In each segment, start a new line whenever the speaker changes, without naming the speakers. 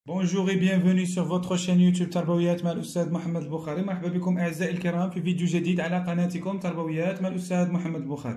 Bonjour et bienvenue sur votre chaîne YouTube تربويات مع الأستاذ محمد البخاري. مرحبا بكم أعزائي الكرام في فيديو جديد على قناتكم تربويات مع الأستاذ محمد البخاري.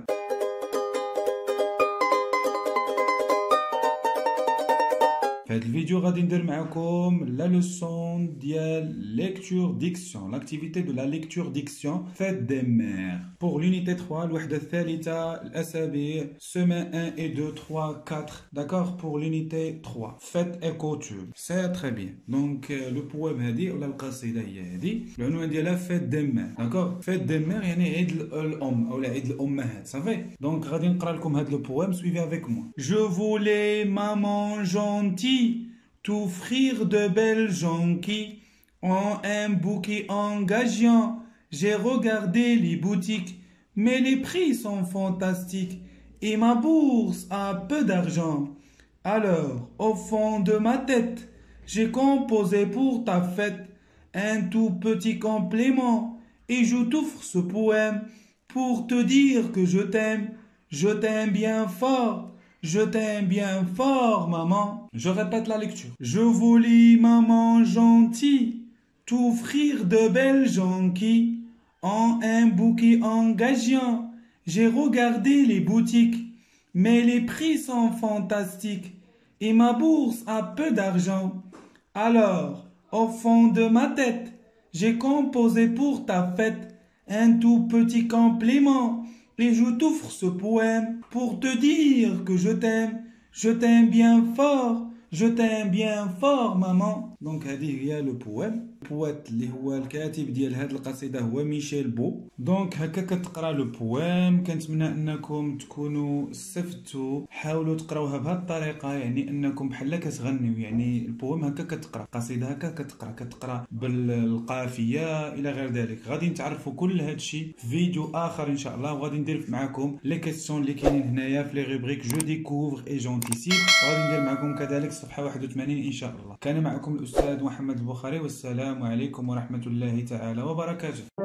في هذا الفيديو غادي ندير معكم لا لوسون ديال ليكتور ديكسيون، لاكتيفيتي دو لا ليكتور ديكسيون فيت دي مير pour l'unité 3 الوحدة الثالثة الأسابيع semaine 1 et 2 3 4 d'accord pour l'unité 3 faites et coutume c'est très bien. donc le poème هذه ولا القصيدة هي هذه العنوان ديالها فيت دي مير d'accord فيت دي مير يعني عيد الأم أو عيد الأمهات صافي. donc غادي نقرا لكم هذا البوème suivez avec moi. Je voulais maman gentille t'offrir de belles jonquilles en un bouquet engageant. J'ai regardé les boutiques, mais les prix sont fantastiques et ma bourse a peu d'argent. Alors, au fond de ma tête, j'ai composé pour ta fête un tout petit complément et je t'offre ce poème pour te dire que je t'aime bien fort. Je t'aime bien fort, maman. Je répète la lecture. Je voulais, maman gentille, t'offrir de belles jonquilles en un bouquet engageant. J'ai regardé les boutiques, mais les prix sont fantastiques et ma bourse a peu d'argent. Alors, au fond de ma tête, j'ai composé pour ta fête un tout petit complément. Et je t'offre ce poème pour te dire que je t'aime bien fort, je t'aime bien fort maman. Donc هذه هي لو بويم. البويت اللي هو الكاتب ديال هذه القصيدة هو ميشيل بو. دونك هكا كتقرا لو بويم. كنتمنى انكم تكونوا استفدتوا. حاولوا تقراوها بهذه الطريقة، يعني انكم بحال كتغنيو، يعني البويم هكا كتقرا، قصيدة هكا كتقرا بالقافية الى غير ذلك. غادي نتعرفوا كل هذا الشيء في فيديو اخر ان شاء الله، وغادي ندير معكم لي كيسيون اللي كاينين هنايا في لي روبريك جو ديكوفر اي جونتيسيب، وغادي ندير معكم كذلك صفحة 81 ان شاء الله. كان معكم الأستاذ محمد البخاري، والسلام عليكم ورحمة الله تعالى وبركاته.